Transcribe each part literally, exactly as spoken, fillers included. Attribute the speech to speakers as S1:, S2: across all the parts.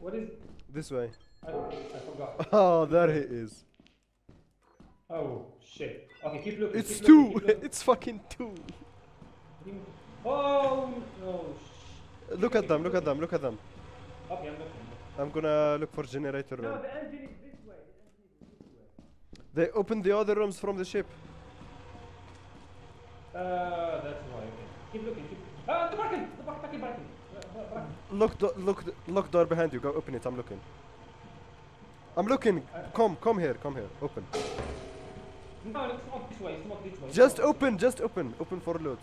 S1: What is?
S2: This way.
S1: I, I forgot.
S2: Oh, there he is.
S1: Oh shit. Okay, keep looking.
S2: It's
S1: keep
S2: two.
S1: looking, keep looking.
S2: It's fucking two.
S1: Oh no. Sh
S2: Look at them. Look at them. Look at them.
S1: Okay, I'm looking.
S2: I'm gonna look for generator room.
S1: No, the engine is this way. The engine is this way.
S2: They opened the other rooms from the ship.
S1: Uh, that's why. Okay. Keep looking. Keep. Ah, the barking. The barking. Barking. Barking. Uh, barking.
S2: Look, do look, lock door behind you. Go open it. I'm looking. I'm looking. Come, come here. Come here. Open.
S1: No, it's not this way. It's not this way.
S2: Just open. Just open. Open for loot.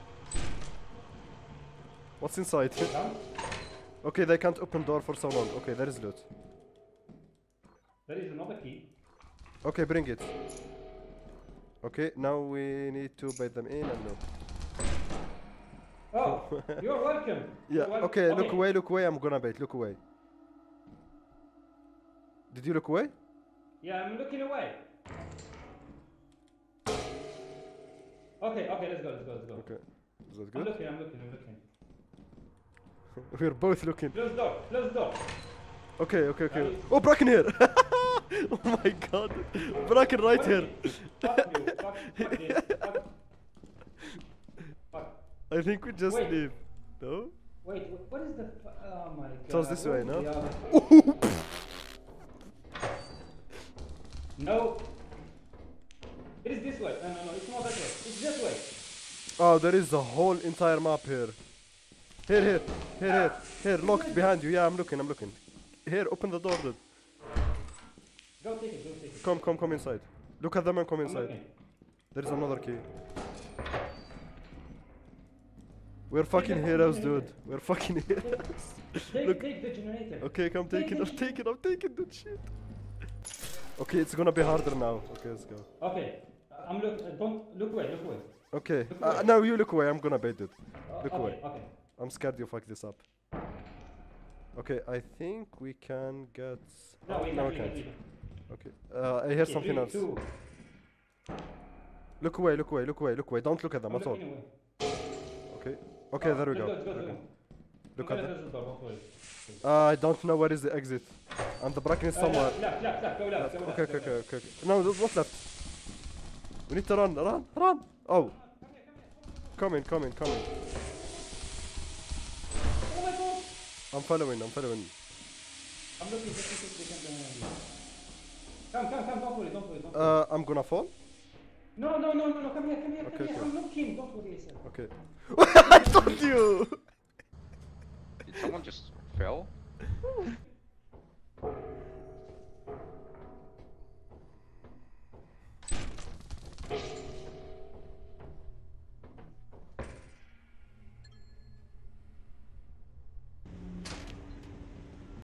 S2: What's inside?
S1: Come.
S2: Okay, they can't open door for so long. Okay, there is loot.
S1: There is another key.
S2: Okay, bring it. Okay, now we need to bait them in and look.
S1: Oh, you're welcome.
S2: Yeah,
S1: You're wel
S2: okay, look away, look away. I'm gonna bait. Look away. Did you look away?
S1: Yeah, I'm looking away. Okay, okay, let's go, let's go, let's go.
S2: Okay, is that
S1: I'm
S2: good?
S1: looking, I'm looking, I'm looking.
S2: We're both looking.
S1: Close door, close door.
S2: Okay, okay, okay.
S1: Nice.
S2: Oh, Bracken here! Oh my god. Bracken right here.
S1: Fuck you, fuck, fuck this, fuck. Fuck.
S2: I think we just
S1: Wait.
S2: leave. No?
S1: Wait, wh- what is the fu- oh my god.
S2: It was this
S1: what
S2: way,
S1: is
S2: no?
S1: the other-
S2: Oh,
S1: No. It is this way. No, no, no, it's not that way. It's this way.
S2: oh, there is the whole entire map here. Here, here, here, here, here, locked behind you. Yeah, I'm looking, I'm looking. Here, open the door, dude.
S1: Go take it, go take it.
S2: Come, come, come inside. Look at them and come
S1: I'm
S2: inside.
S1: looking.
S2: There is another key. We're fucking heroes, dude. We're fucking heroes.
S1: Take,
S2: Look.
S1: take the generator.
S2: Okay, come
S1: Take
S2: take it,
S1: the
S2: I'm taking, I'm taking, dude, shit. Okay, it's gonna be harder now. Okay, let's go.
S1: Okay, uh, I'm look. Uh, don't look away. Look away.
S2: Okay,
S1: Look
S2: uh,
S1: away.
S2: now you look away, I'm gonna bait it.
S1: Uh,
S2: Look
S1: okay,
S2: away.
S1: okay.
S2: I'm scared you fuck this up. Okay, I think we can get...
S1: No, we
S2: No,
S1: can't.
S2: we
S1: leave it,
S2: can't.
S1: leave it.
S2: Okay, uh, I hear
S1: Okay,
S2: something
S1: three,
S2: else.
S1: two.
S2: Look away, look away, look away, look away. Don't look at them
S1: I'm
S2: at all.
S1: looking away.
S2: Okay, okay,
S1: Oh,
S2: there we
S1: let's
S2: go.
S1: Let's go,
S2: Okay.
S1: let's go.
S2: Look
S1: I'm
S2: at
S1: gonna
S2: them.
S1: close the door, don't worry.
S2: Uh, I don't know where is the exit. And the Bracken is
S1: Uh,
S2: somewhere.
S1: left, left, left, left, go left,
S2: Left.
S1: go
S2: Okay,
S1: left.
S2: okay,
S1: go
S2: okay,
S1: left.
S2: okay, okay. No, there's what's left? We need to run, run, run! Oh! Come in, come in, come in.
S1: Oh my god!
S2: I'm following, I'm following.
S1: I'm looking, just in case they can behind you. Come, come, come, don't worry, don't worry, don't worry.
S2: Uh, I'm gonna fall?
S1: No, no, no, no, no, come here, come here,
S2: Okay,
S1: come here.
S2: okay.
S1: I'm looking, don't worry, sir.
S2: Okay. I told you!
S3: Did someone just fell?